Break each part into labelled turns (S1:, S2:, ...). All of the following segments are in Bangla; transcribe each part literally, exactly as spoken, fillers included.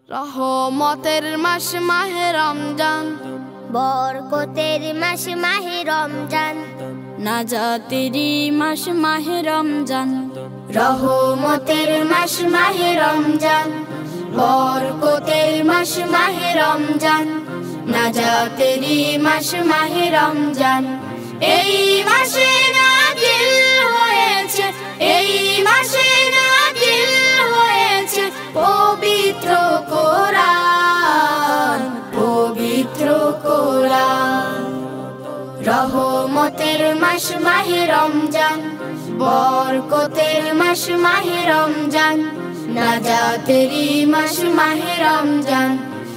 S1: রহমতের মাস মাহে রমজান,
S2: বরকতের মাস মাহে রমজান,
S1: নাজাতেরই মাস মাহে রমজান।
S2: রহমতের মাস মাহে রমজান,
S1: বরকতের মাস মাহে রমজান, নাজাতেরই মাস মাহে রমজান। এই মাসে নাজিল হয়েছে, এই মাসে নাজিল হয়েছে পবিত্র কোরআন, পবিত্র কোরআন। রহমতের মাস মাহে রমজান, বরকতের মাস মাহে রমজান, নাজাতেরই মাস মাহে রমজান।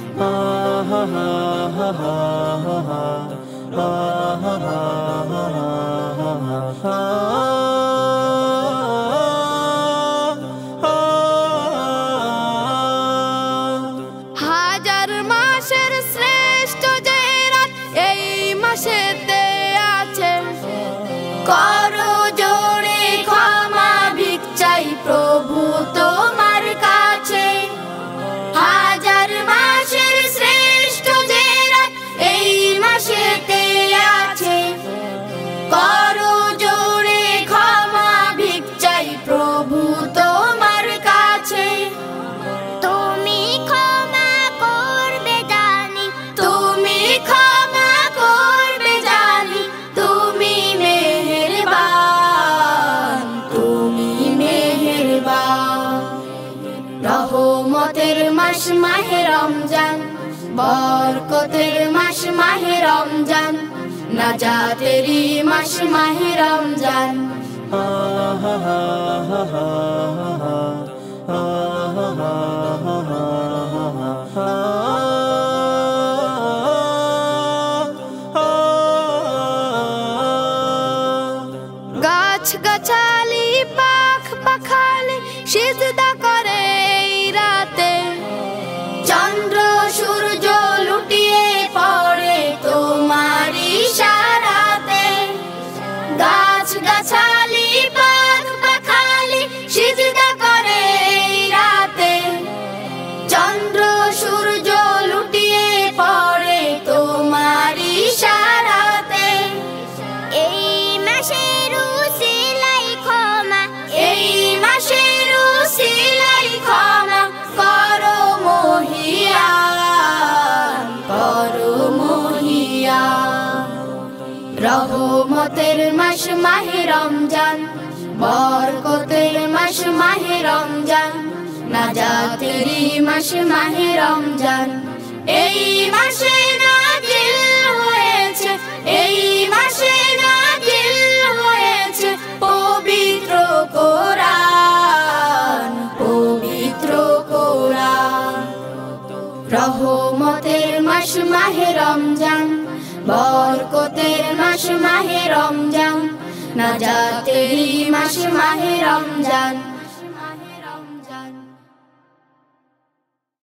S1: হাজার মাসের শ্রেষ্ঠ যে রাত এই মাসেতে আছে, করো জোরে ক্ষমা ভিক্ষাই প্রভু তোমার কাছে। হাজার মাসের শ্রেষ্ঠ যে রাত এই মাসেতে আছে, করো জোরে ক্ষমা ভিক্ষাই প্রভু তোমার কাছে।
S2: তুমি ক্ষমা করবে জানি,
S1: তুমি ক্ষমা করবে জানি, তুমি মেহেরবান, তুমি মেহেরবান। রহমতের মাস মাহে রমজান, বরকতের মাস মাহে রমজান, নাজাতেরই মাস মাহে রমজান। গাছ গাছালি পাখ পাখালি সিজদা করে এই রাতে, চন্দ্র সূর্য লুটিয়ে পড়ে তোমার ইশারাতে। গাছ গাছালি পাখ পাখালি সিজদা করে এই রাতে, চন্দ্র সূর্য লুটিয়ে পড়ে তোমার ইশারাতে।
S2: এই মাসের উসিলাই ক্ষমা,
S1: এই মাসের উসিলাই ক্ষমা করো মহিয়ান, করো মহিয়ান। রহমতের মাস মাহে রমজান, বরকতের মাস মাহে রমজান, নাজাতেরই মাস মাহে রমজান। এই মাসে নাজিল হয়েছে, এই মাসে নাজিল হয়েছে পবিত্র কোরআন, পবিত্র কোরআন। রহমতের মাস মাহে রমজান, বরকতের মাস মাহে রমজান, নাজাতেরই মাস মাহে রমজান।